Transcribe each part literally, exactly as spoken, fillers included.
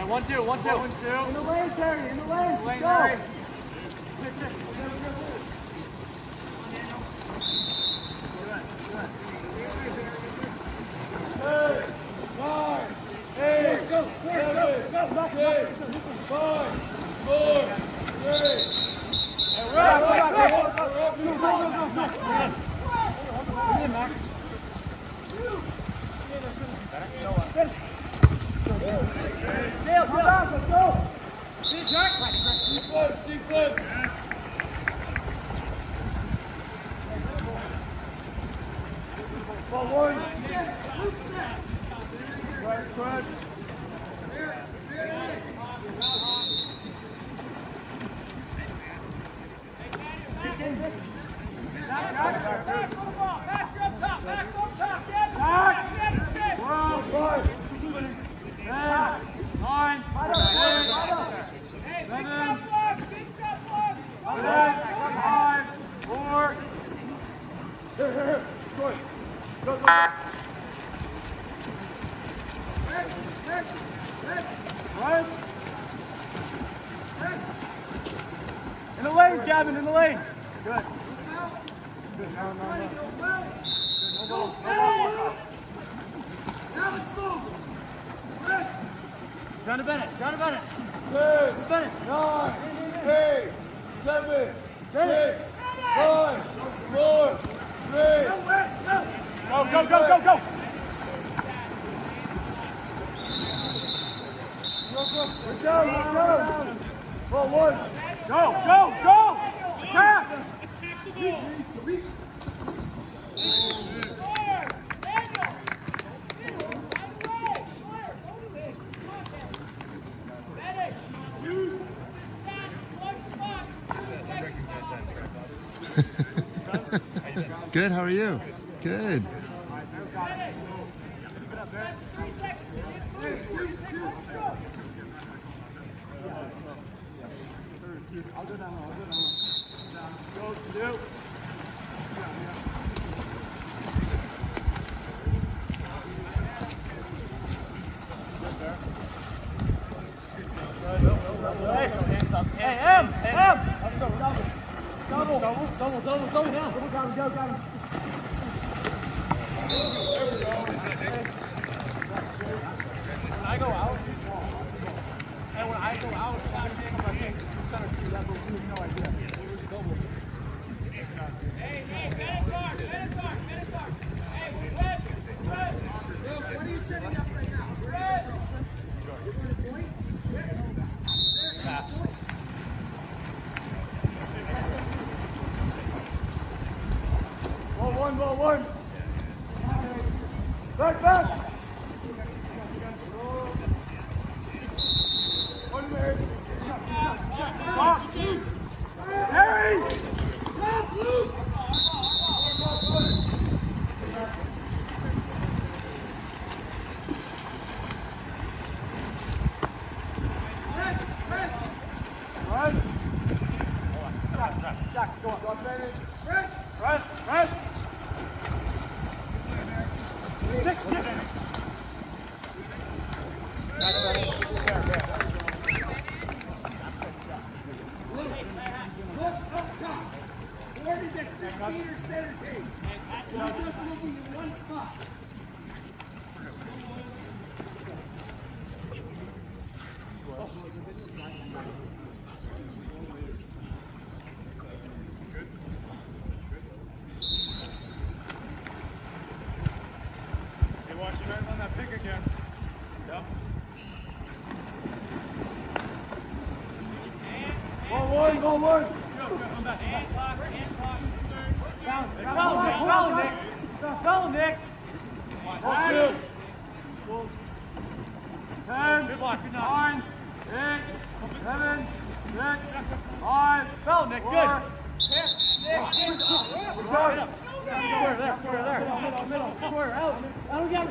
one, two, one, two. One, two. In the lane, Terry, in the lane. In the lane, Go. Terry. Eight, go, seven, six, five, four, three. Hey, we're up, we're up, we're up, we're up, we're up, we're up, we're up. Come in, Mac. Dale, come on, let's go. See, Jack. See flips, see flips. Ball one. Luke set. Right, correct. In the lane, Gavin, in the lane. Good. Good. No, no, no. Good. No ball. No ball. Now let's move. Rest. Down to Bennett. Down to Bennett. Ten, Bennett. nine, eight, seven, six, five, four, three. Go, go, go, go, go. We're down, we're down. Ball one. Go, go, go. Attack. Good, how are you? Good. I'll go down, I'll go down. Go, two. Hey, M, M. Let's go, double. Double, double, double, double, double down. Double down, go, down. When I go out, and when I go out, I think center two level, you have no idea. Hey, hey, Bennett Park, Bennett Park, Bennett Park. Hey, we're red, red. What are you setting up right now? Red. You want a point? Pass. Ball one, ball one. Back, back. One minute. Stop. Harry. Stop, Luke. Rest, rest. Run. Jack, Jack, go on. Rest. Run, run. Six, six. Look up top. Board is at six meters center cage. You're just moving in one spot. Hey, watch your man on that pick again. Yep. Ball one, ball one. Foul, Nick. Foul, Nick. Foul, Nick. Ball two. Ten. Good luck. Nine. Eight. Seven. Six. Five. Foul, Nick. Good. Square there. Square there. Middle, middle. Square out. Out again.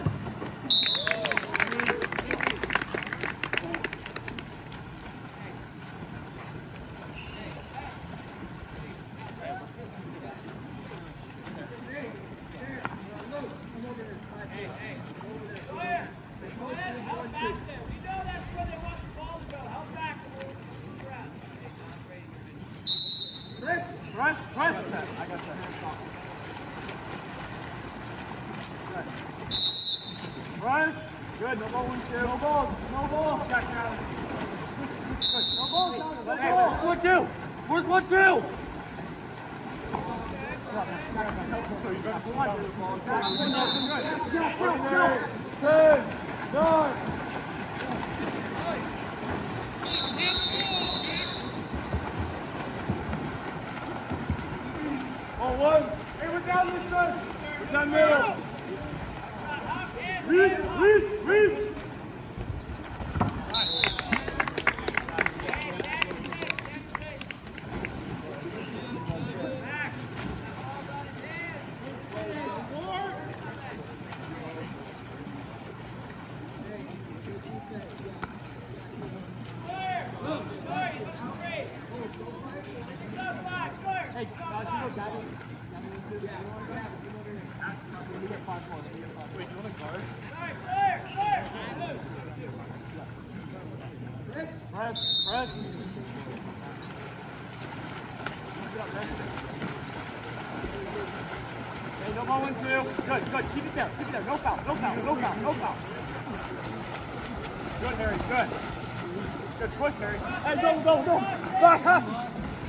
Hey, hey. Go ahead. Go ahead. Help back there. We know that's where they want Right. Good. No ball, one, two. No ball. No ball. Back down. No ball. No ball. Hey, one, two. Where's one, two? So you better slide the ball. Ten, nine. Oh, one. Hey, we're down this side. We're down middle. Read, read, read. Hey, guys, you know Gabby? We get five more. Wait, do you want a guard? Press, press. Hey, no ball, one, two. Good, good. Keep it there, keep it there. No foul, no foul, no foul, no foul. Good, Harry, good. Good push, Harry. Hey, go, go, go. Back, pass.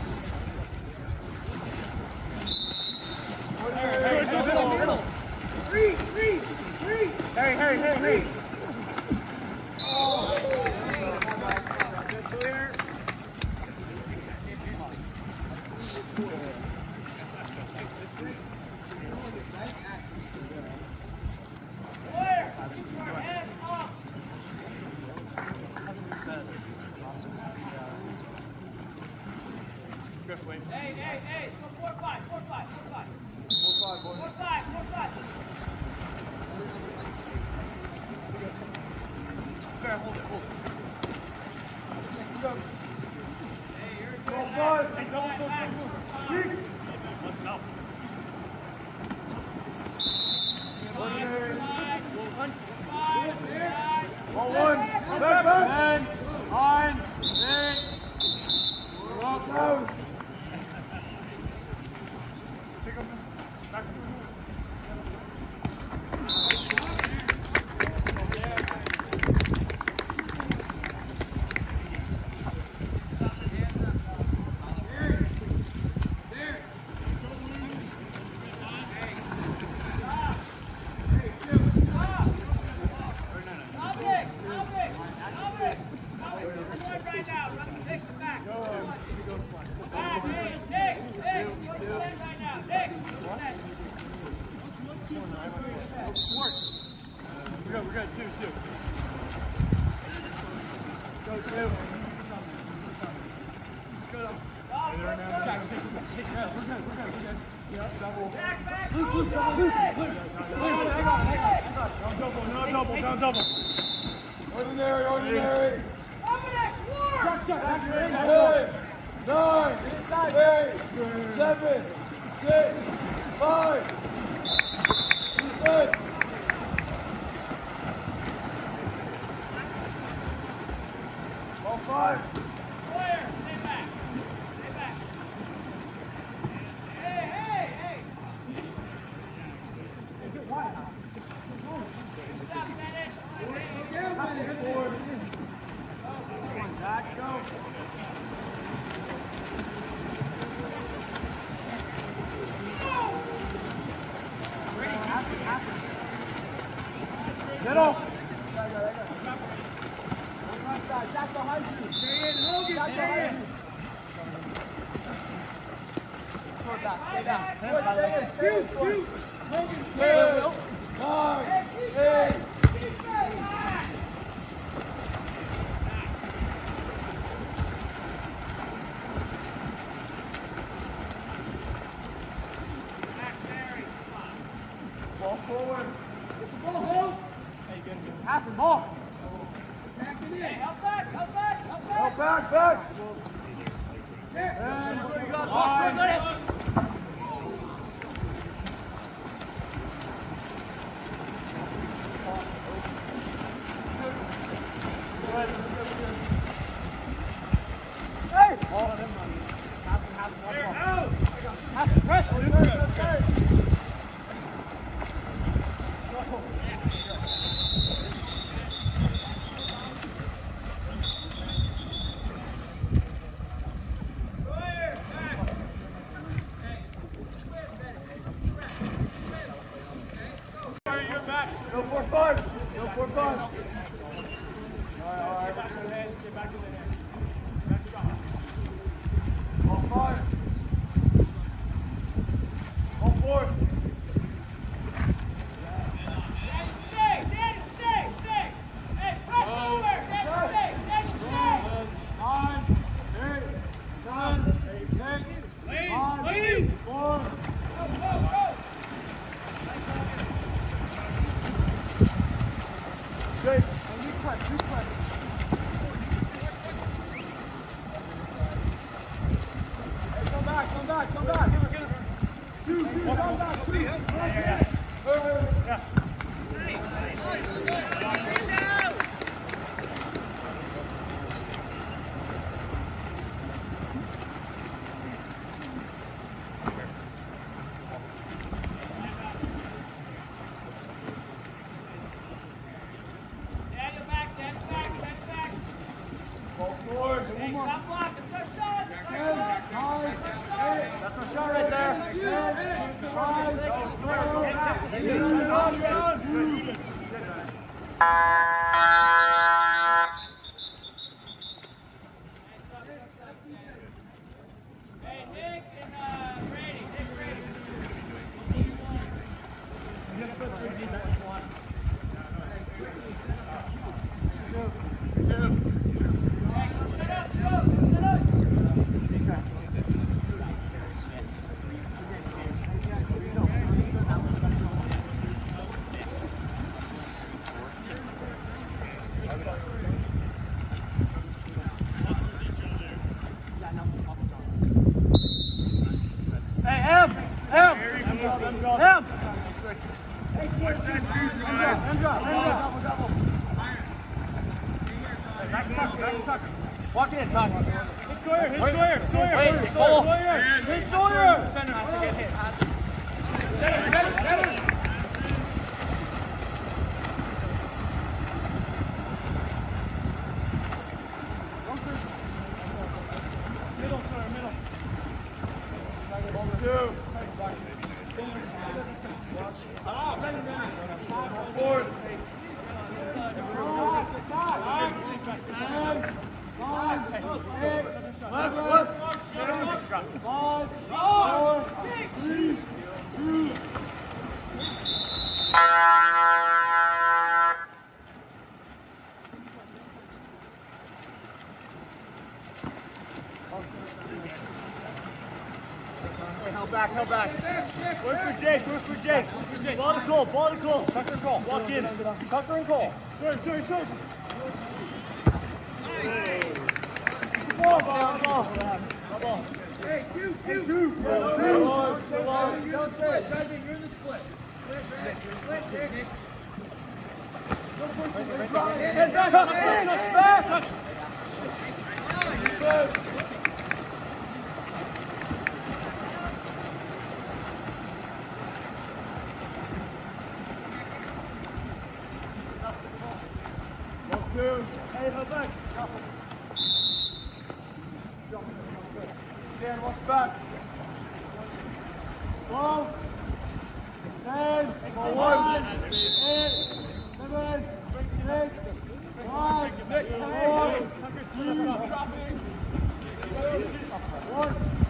Hey, hey, middle, middle. Three, three, three. Hey, hey, hey, hey. Oh. Clear. Hey, hey, hey, four, five, four, five, four, five. Four, five, boys. Four, five, four, five. Fair, hold it, hold it. Hey, you're good. Four, five. Hey, double, double, double. Listen up. Five, five, five, five. One, one. Back, back. Ten, nine, eight. Up, down. Pick up. Back. Stop it, stop it, stop it. Stop it. We're going right now. Let me take it back. Back, Nick, Nick, Nick. Go stand right now. Nick, go stand. We're good, we're good. Two, two. Go, two. Stop, There now. stop. We're good, we're good, we're good. Back, back. Luke, Luke, Go, Luke, Nick. Luke. Hang on, hang on, hang on. Down double, down double, down double. Ordinary, ordinary. Dominic, war. Ten, nine, eight, seven, six, five. Six. Ball five. Clear. Stay back. Stay back. Hey, hey, hey. Stop, Bennett. Back, go. Middle. Stay in, Hogan, stay in. Shoot, shoot. Hogan, stay in. Nine, eight. Ball forward. Get the ball, hold. Pass the ball. Back it in. Hey, help back, help back, help back. Ball back, back. And You got it. Got it. Hey! All of them. Pass and have one ball. Pass and press. five. Go four five. All right, all right. Back to the head. Sit back to the head. Back to shot. All five. All four. Daddy, stay! Daddy, stay! Stay! Hey, press over! Daddy, stay! Daddy, stay! Nine, eight, nine, eight, ten, five, four. Go, go, go! Shake. And you clap, you clap. Hey, come back, come back, come back. Two, two, come back, two. Yeah, yeah, yeah. Yeah. Daddy, back, daddy, back, daddy, back. Ball forward. Hey, stop blocking. Press shot. Press Ten, shot. nine, Press shot. eight. That's our shot right there. Ten, five, Hey, Nick and uh, Brady. Nick, Brady. Sit up, go, sit up. Hey, M! M! M drop, M drop. M! Hey, George, M drop, M drop, M drop. Hey, back to Tucker, back to Tucker. Walk in, Tucker. Hit Sawyer, hit Sawyer, Sawyer. Wait, Sawyer, Nicole. Sawyer. Hit Sawyer. Center has to get hit. Get him, get him, get him. Middle, Sawyer, middle. two. Four. Left, left. Five, four, three, two. Held back, held back. Work for Jake, work for Jake. Ball to Cole, ball to Cole. Tucker and Cole. Walk in. Tucker and Cole. Sorry, sorry, sorry. Ball, ball, ball. Ball. Hey, two, two. Two. Stay low, stay low. Don't split. You're in the split. Split, split, split. Head back, back, back. Two. Hey, hold back. Dan, watch back. Twelve. Ten. One. Eight. Seven. Six. Five. Four. Three. One.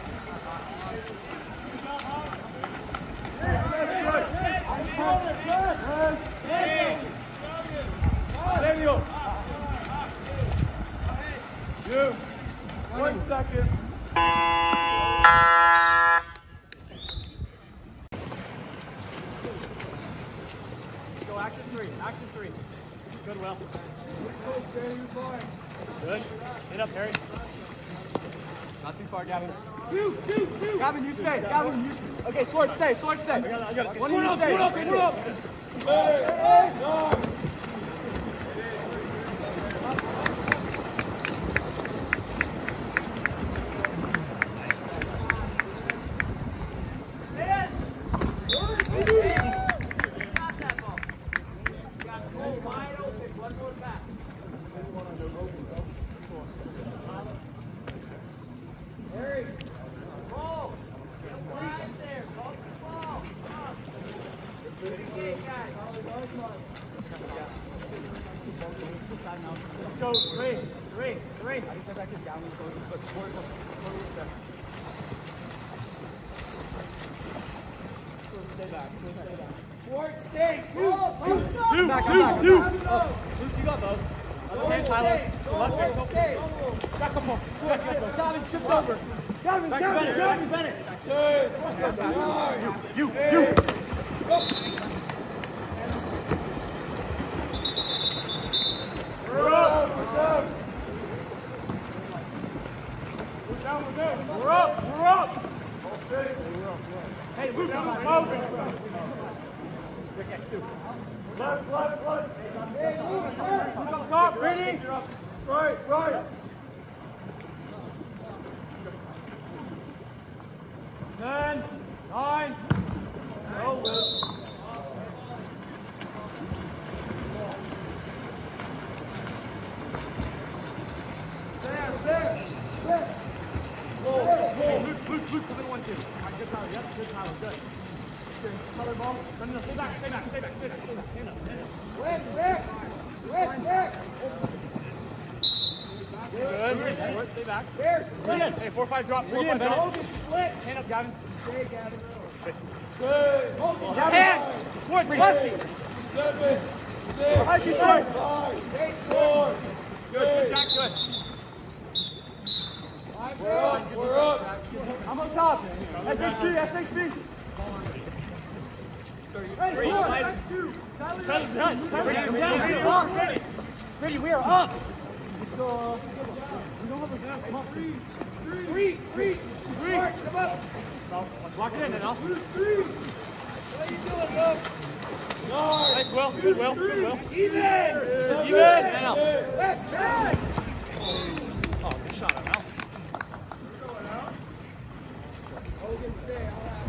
Daniel. You. One second. Go action three, action three. Good, Will. Good. Get up, Harry. Not too far, Gavin. Two, two, two. Gavin, you stay. Gavin, you stay. Okay, Sword, stay. Sword, stay. I got it, I got it. One of you stay. Put up, put up. Hey, hey, no. Stop that ball. You got the goal wide open. One more back. Harry, ball. Right there. Ball to the ball. Come on. Good game, guys. side now. Let's go. Three, three, three. I just said back is down. Let's go. Let's go. Four, four, four, step. Stay back. Stay back. Fort, stay. Two. Two. Back, two. Back, two. Oh, you got both. Other hand, Tyler. Left hand, go. Back up. Back up. Gavin, shift over. Gavin, Gavin, Gavin, Bennett. You, you, you. We're up. We're up. We're down with them. We're up. We're up. Hey, Luke, I'm moving. Left, left, left. Hey, Luke, Luke up top, ready? Right, right. Ten, nine. Go, Luke. There, there, there. Whoa, whoa. Luke, Luke, Luke, come in one, two. All right, good power, yep, good power, good. Color ball. No, no, no, stay back, stay back, stay back, stay back, stay back. Stand up, stand up. West, Rick. West, Rick. Good. Stay back. There's Bring it. Hey, four, five, drop. Four, five, drop. split. Hand up, Gavin. Stay, Gavin. Good. Hand. Towards lefty. Seven. Six. Five. Five. Stay, four. Good, good, Jack, good. We're up. We're up. I'm on top. S H B, S H B. Hey, Three. Tyler's done. Tyler's done. Ready. Ready, we are up. Let's go. We don't have a gun. Come on. Three. Three. Three. Three. Come up. Lock it in then, Al. Three. What are you doing, Luke? Nice, Will. Good, Will. Good, Will. Even. Even. Now. West, West. Oh, good shot, Al. Hogan, stay. I'll have.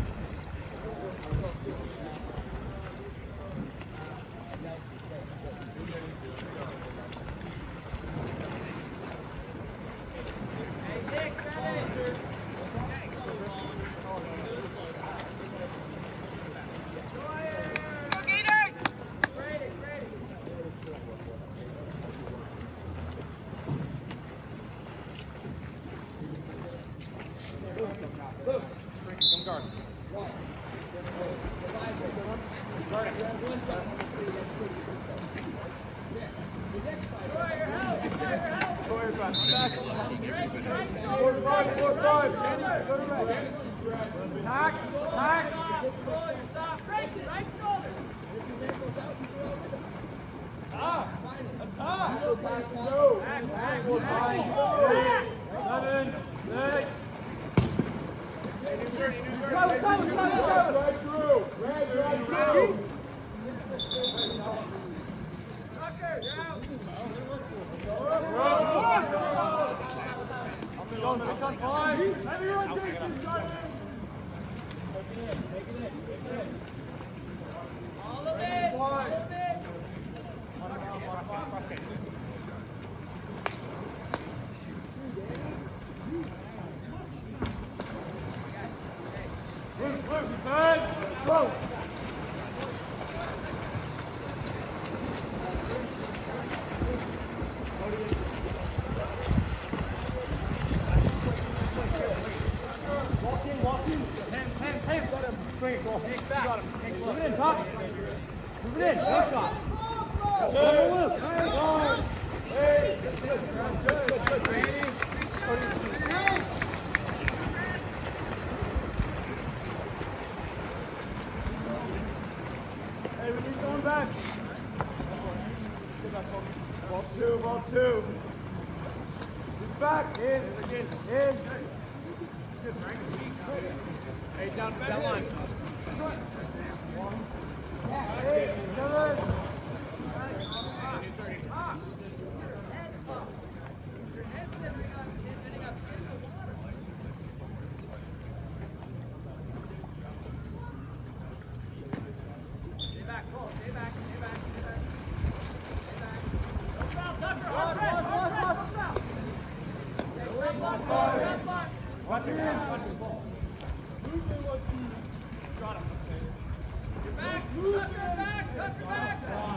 Back, back, back, back.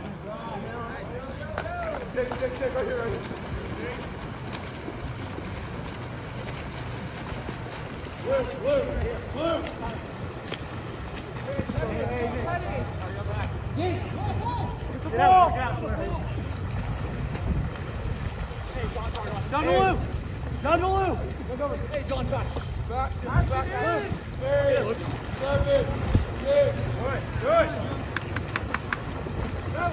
Stick, stick, stick, right here, right here. Blue, blue, blue. Hey, hey, hey. Get the ball. Hey, John, down to Lou. Down to Lou. Look over. Hey, John, back. Back, back, back. Eight, seven, six. All right, good. Go.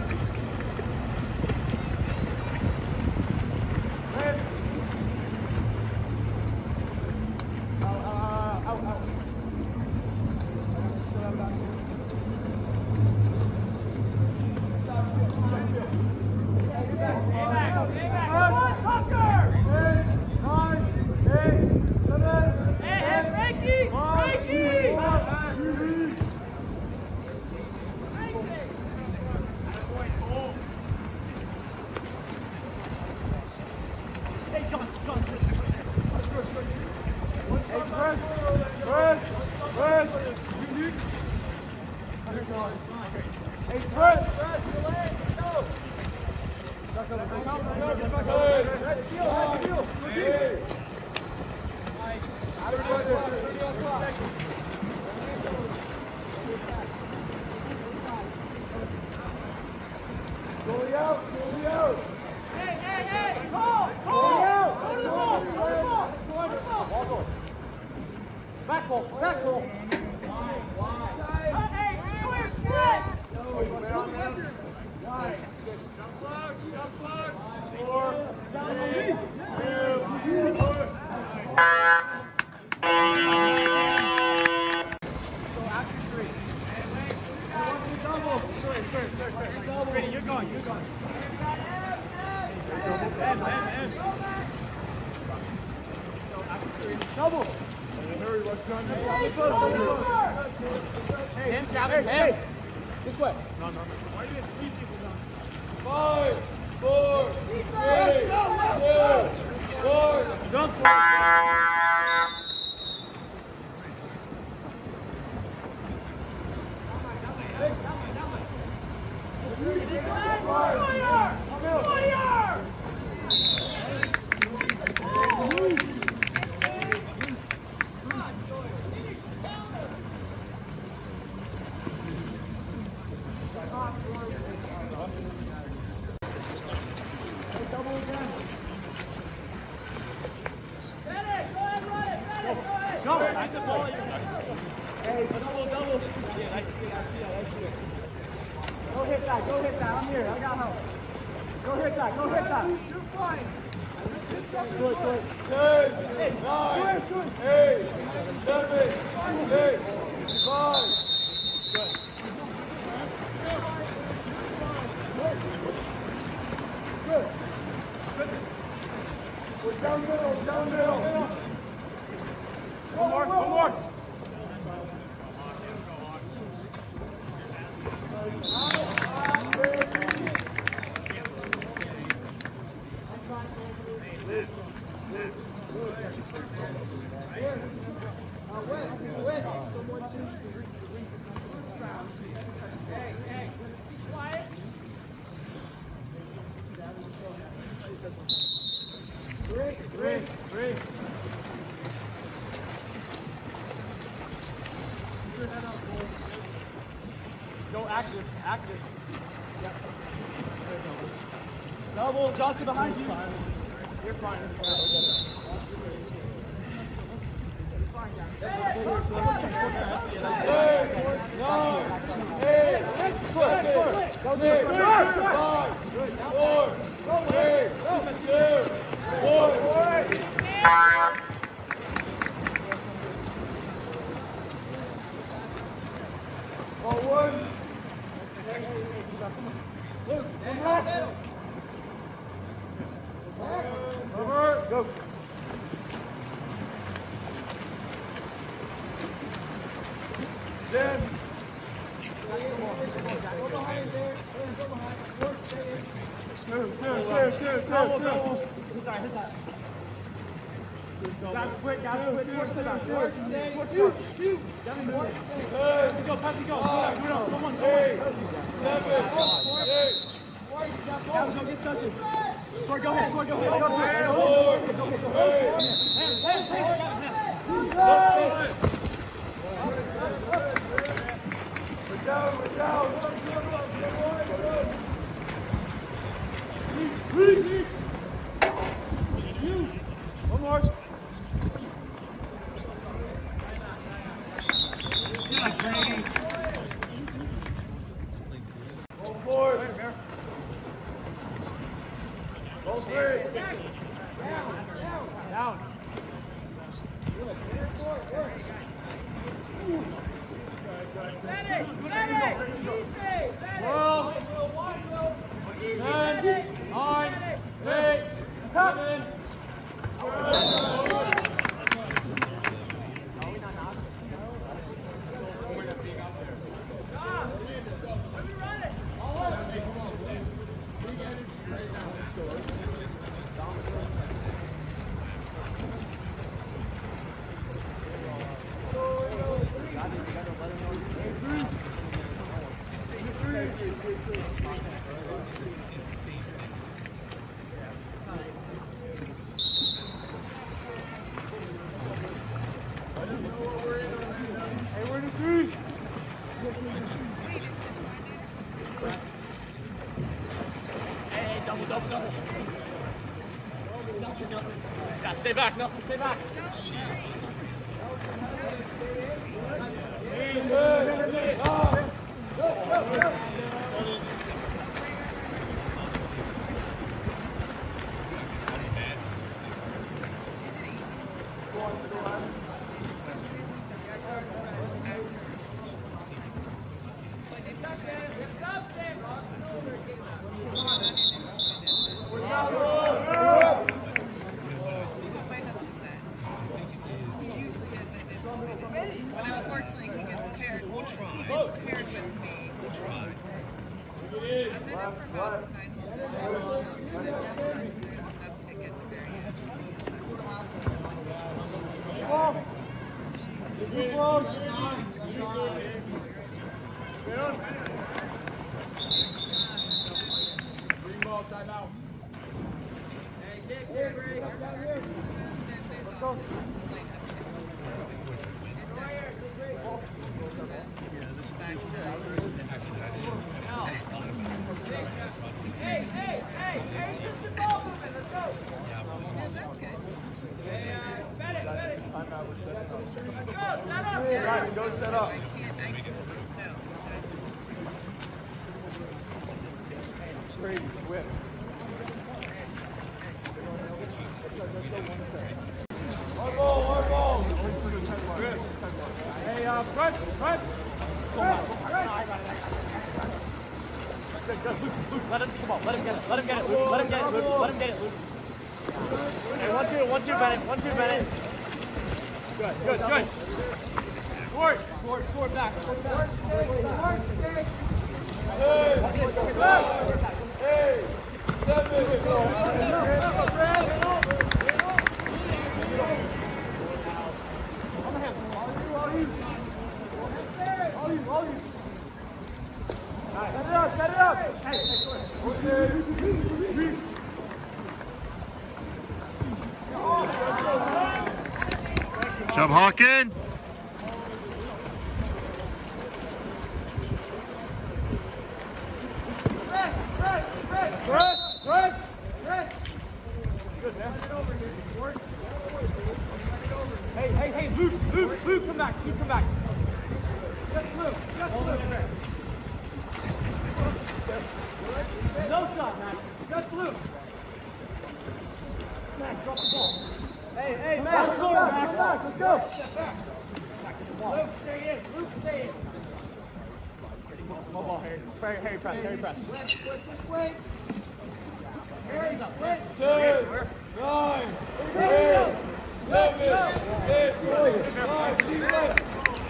Red. Out, out, out, out. Still have it out here. Johnson behind you. You're fine. Eight, seven, six, Now go get touches. Sword, go ahead. Sword, go ahead. Go ahead. Go ahead. Go ahead. Hands, hands, hands. We're down, we're down. One more. Go forward. Go three. Down. Medic! Medic! Twelve. Ten. Nine. Eight. Seven. Yeah, stay back, Nelson, stay back. Let him, come on, let him get it, let him get it, Luke. Let him get it, Luke. Let him get it, Luke. Okay, one, two, one, two, Bennett, one, two, Bennett. Good, good, good. Forward, forward, forward back, forward back. Forward stick. Hey, hey, Set it up, set it up. Hey, Job Hawkin. Rest, rest, rest, Rest, rest. rest. Good, man. Hey, hey, hey, Luke, Luke, Luke, come back, Luke, come back. Just Luke, just Luke. No shot, man. Just Luke. Matt, drop the ball. Hey, hey, Matt, Matt, come back, back, come back, let's go. Step back. Luke, stay in, Luke, stay in. Ball, ball, Harry. Harry, Harry press, Harry press. Let's split this way. Harry, split. Two, nine, Eight, seven, six, five,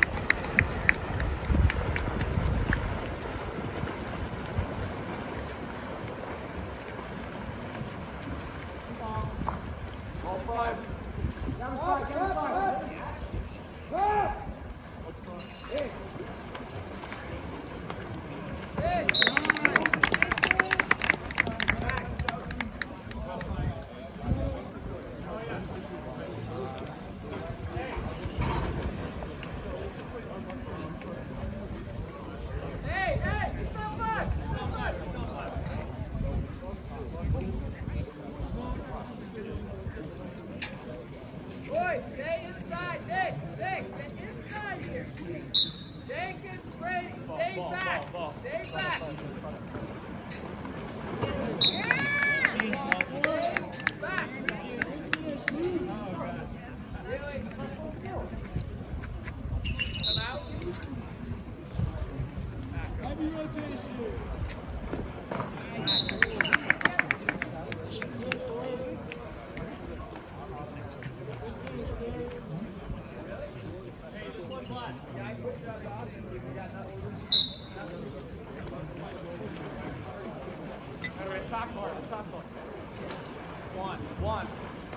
ball five. Down side, down side. Up. Hey. Hey. One, one.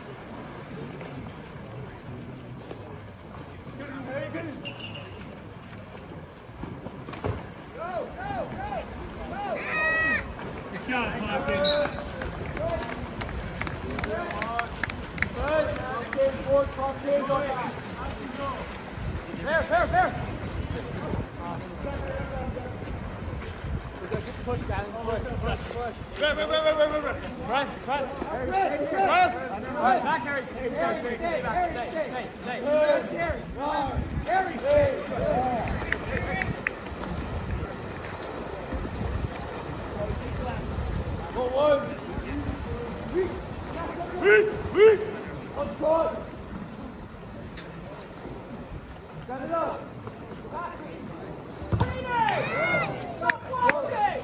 Go, go, go, go. Good job, Falcons. There, there, there. Push, Daddy. Push, push, push. Run, run, run, run, run, run. Run, run. Run. Run. Back, Harry. Stay, stay, stay, back. Stay, stay, stay. Yes, Harry. Harry, stay. Go one. Weak, weak. Let's cross. Set it up. Stop watching!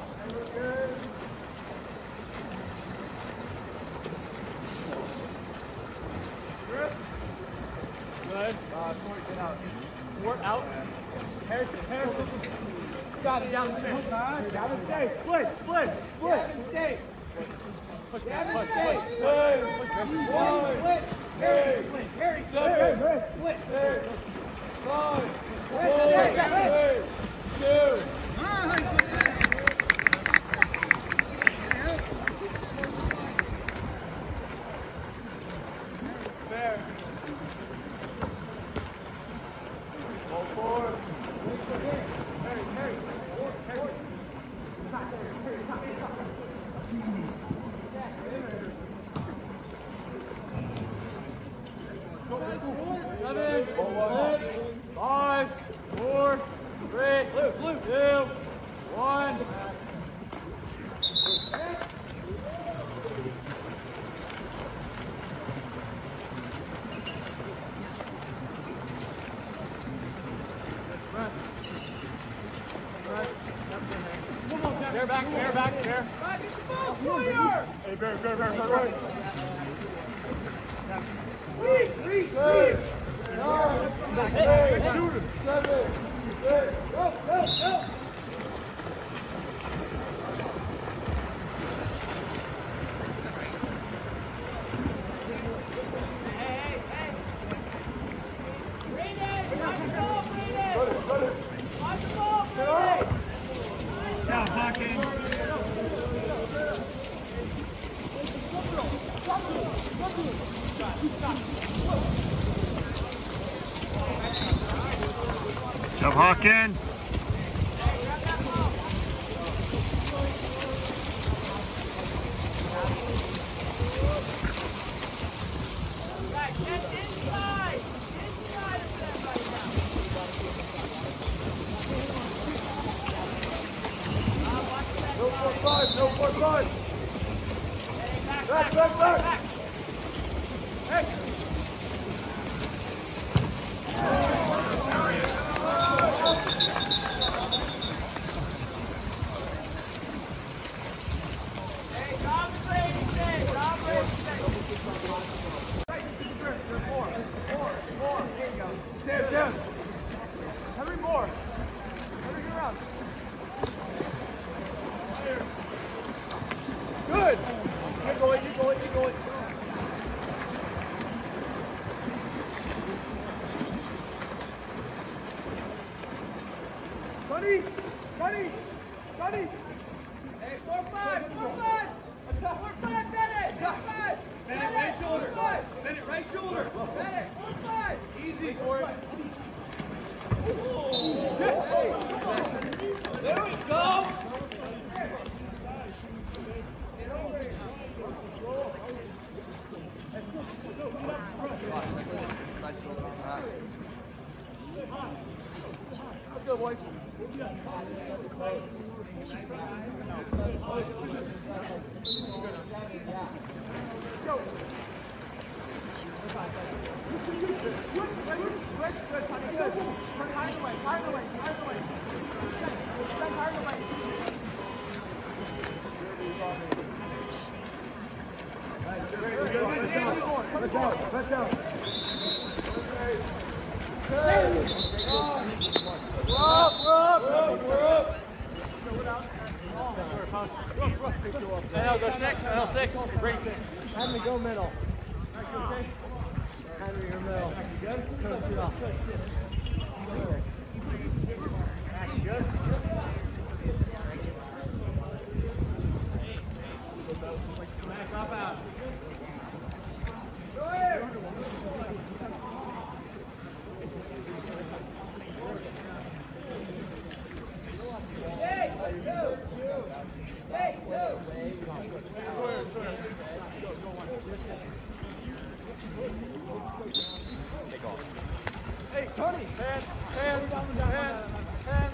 Good. Uh, Fort, get out. Fort out. Harrison, Harrison. Got it, down the stairs. Down the stairs. Split, split, split. Gavin, stay. Push, Gavin, push, stay. push. One, split. Harry, split. Harry, split. Split. Five, Hey, four, two. Fair. Go forward. Harry, Harry. Harry. Seven, five, four, three, two, one. Bear back, bear back, bear. Hey, bear, bear, bear, bear, right. three, three, three. Nine, eight, seven, six. Go, go, go. Down, Falcons. Job, Hawkin. No four five, no four five. Back, back, back. Hey. Hey, Tom Brady, stay. Tom Brady, stay. Four, four, four. There you go. Stand down. Hurry more. Hurry around. Good. You're going, you're going, you're going. Buddy, buddy, buddy. Hey, four five, four five. Four five, Bennett. Four five. Bennett, right shoulder. Bennett, right shoulder. Bennett, four five. Easy for it. There we go. Let's go, boys. Go. Let's go. Let's go. We're up, we're up, we're up, we're up. L, go six. L six. Bring six. Henry, go middle. Henry, your middle. You good? Coach, you off. Good. Back up out. Hey, Tony! Hands, hands, hands, hands.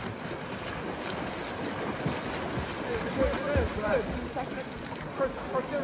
First, first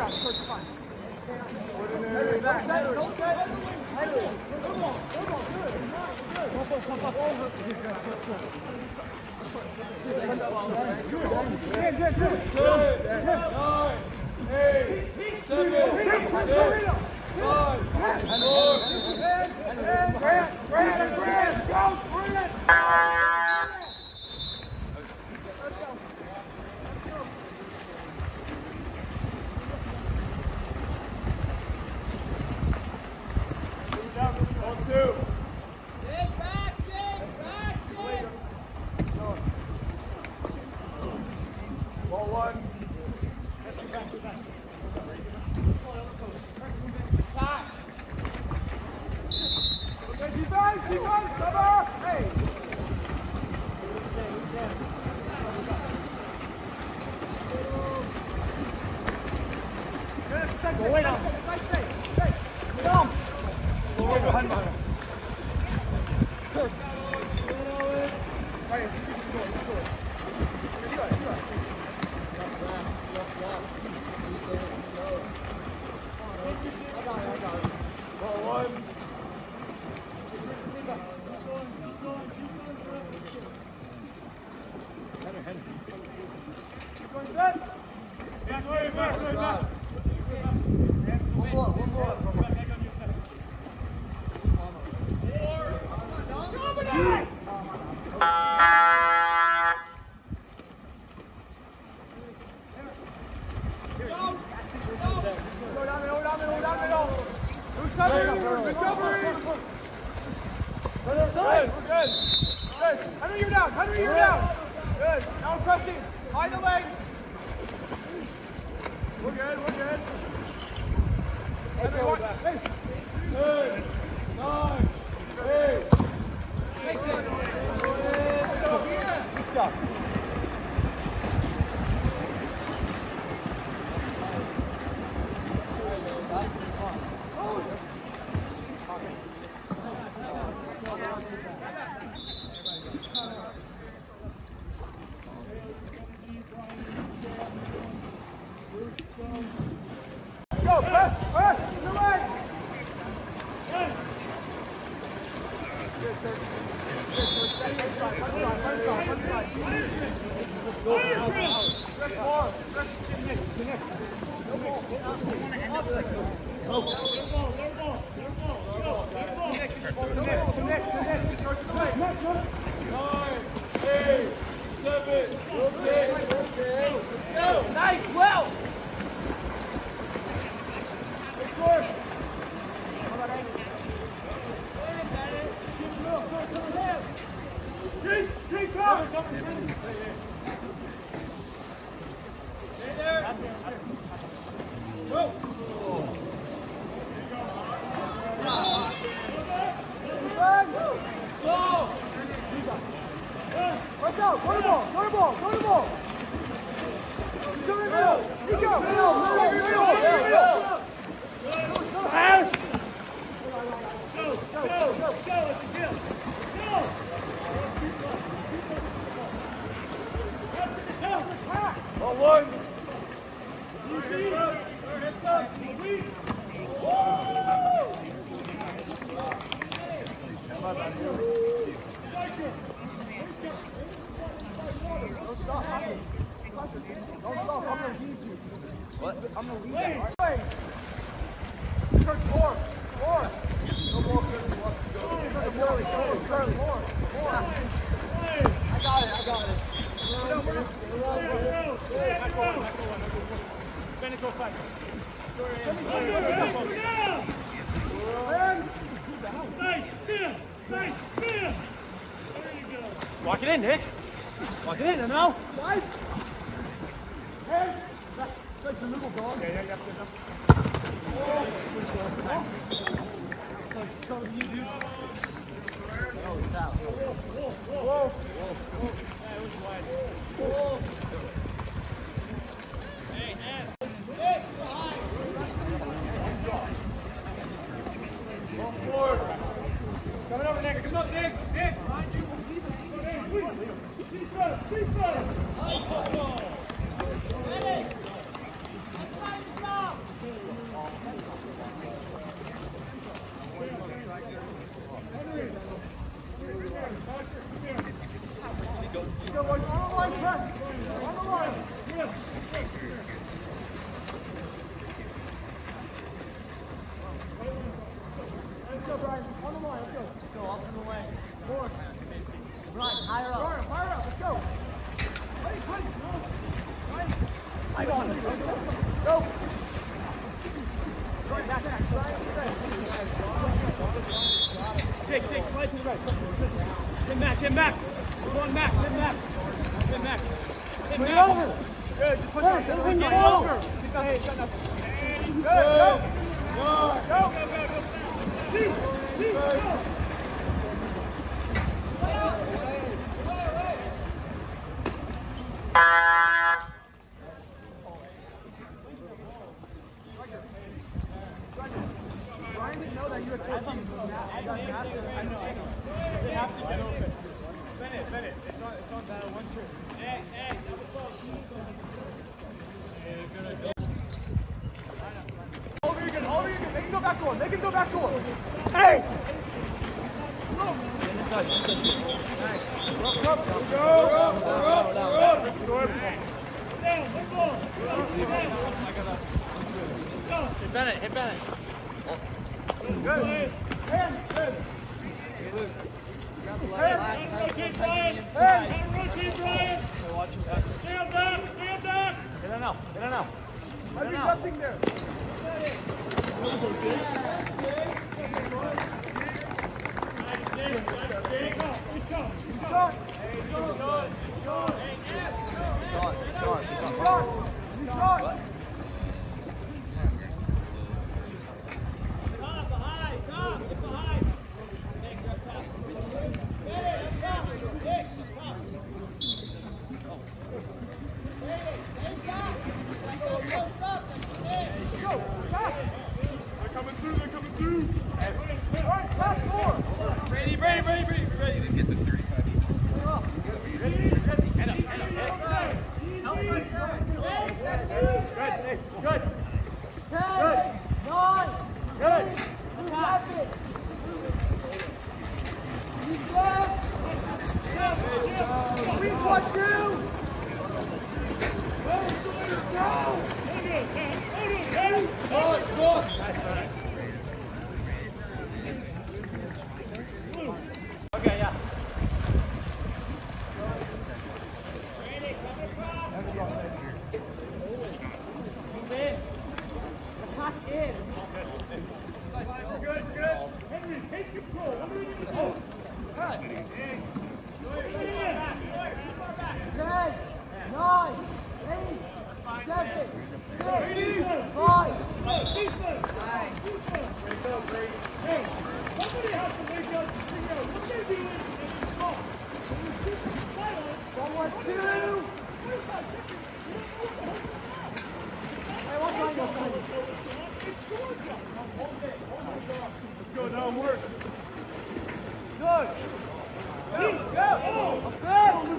Walk it in, Nick. Walk it in, now. Right. Hey. That's the little dog. Yeah, yeah, yeah. Oh. Come you, dude. Oh, it's out. Whoa, whoa, whoa. That was wide. Whoa. Hey, Ed. Nick, behind. One forward. Coming over, Nick. Come up, Nick. Nick, behind you. Go, boys. On the line, Trent. On the line. Let's go, Brian. On the line. Let's go. Let's go. Up in the lane. Forward. Brian, higher up. Brian, higher up. Let's go. Ready, ready. Brian. I got it. Go. Brian, back, back. Brian, Jake, Jake, slide to the right. Get back, get back. We're going back, get back. Get back. Get back. Over. Good, just push it. Get over. Get over. Hey, got nothing. Good, go. Go. Go, go, go, go. Deep, deep, go. Brian didn't know that you were taking I know. They have to get open. Bennett, Bennett, it's on, it's on battle one, two. Hey, hey, double close. Hey, good idea. Over you again, over you again. Make him go back to him. Make him go back to him. Hey! Go! Go, go, go, go, go. Down, let's go. Hit Bennett, hit Bennett. Good. Hands, good. Rotate, Brian. Hands. Rotate, Brian. Stand back, stand back. Get it now, get it now. Might be nothing there. Brady, Brady, Brady, Brady, Brady. You didn't get the thirty-five. Ready? Head up, head up, head up. Good, good. Ten, nine, Good. seven. You set. Three, one, two. Okay, yeah. Move in. Attack in. Good, good. Henry, take control. What are we doing? Oh. Ten, nine, eight, seven, six, five. Hey, somebody has to wake up and figure out what they're doing and stop. When you shoot the silence, One, one, two. Hey, what's going on? let's go down, work. Good. Go, go. Up there.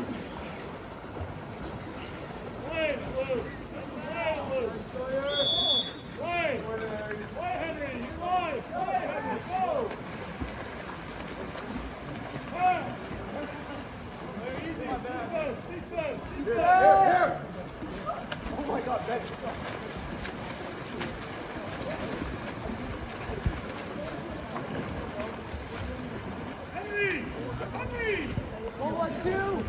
Wait, Luke. Wait, Luke. Wait. Wait, Henry. You live. Wait, Henry. Go. Ah. Very easy. Defense. Defense. Here, here. Oh my God, Ben. Henry. Henry. One, one, two.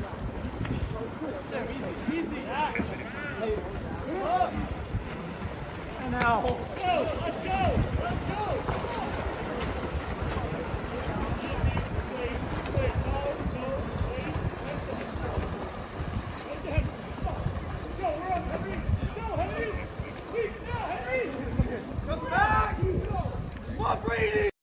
Easy. Easy. Ah. And now. Go. Let's go. Let's go. Wait, wait. No, no. Wait. What the heck? Let's go. We're up, Henry. Go, Henry. Quick, now, Henry. Come back. Come on, Brady.